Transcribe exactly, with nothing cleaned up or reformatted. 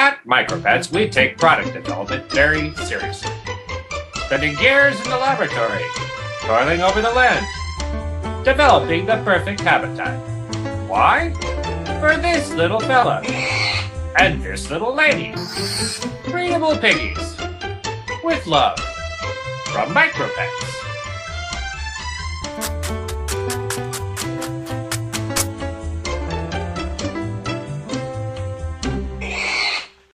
At Micropetz, we take product development very seriously. Spending years in the laboratory, toiling over the lens, developing the perfect habitat. Why? For this little fella and this little lady. Breedable piggies. With love. From Micropetz.